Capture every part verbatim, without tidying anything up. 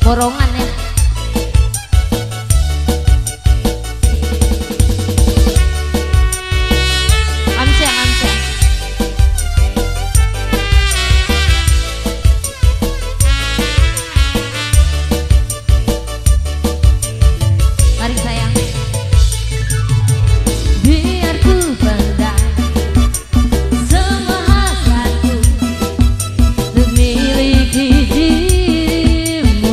borongan ya. Amsyah, amsyah. Mari sayang. Biar ku pendam semua hasratku untuk miliki dirimu,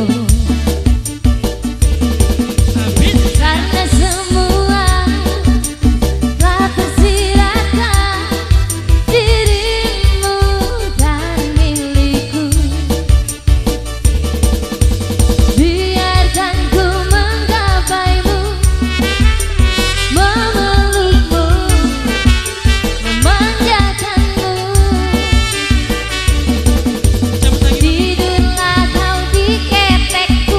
karena semua telah tersiratkan dirimu dan milikku. Biarkan ku menggapaimu, memelukmu, memanjakanmu. Tidurlah kau di ketekku,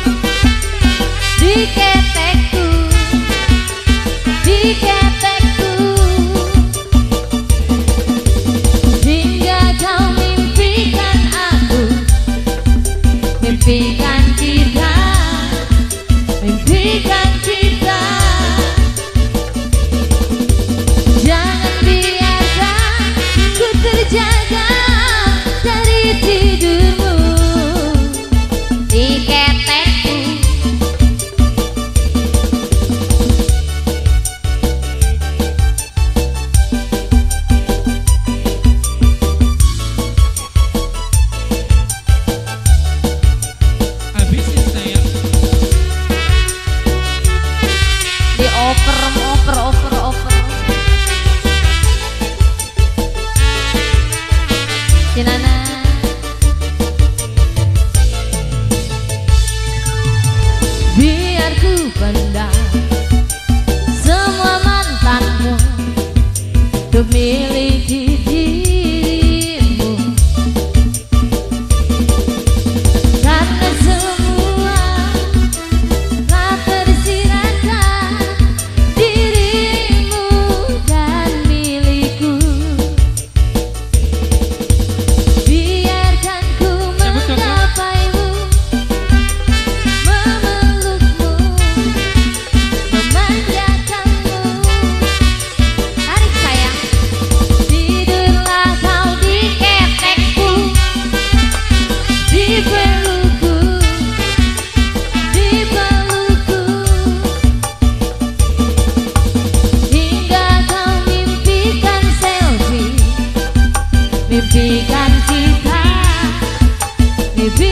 di ketekku, di ketekku, hingga kau mimpikan aku, mimpikan kita, mimpikan kita. Jangan biarkan ku terjaga dari tidurmu di ketekku. Habis ya sayang. Di oper, oper, oper, oper. Cinana. Biar ku pendam semua mantanmu untuk miliki dirimu, karena semua telah tersiratkan dirimu dan milikku. Biarkan ku menggapaimu, memelukmu, memanjakanmu. Tarik sayang. Tidurlah kau di ketekku, di pelukku, di pelukku, hingga kau mimpikan selfie, mimpikan kita, mimpi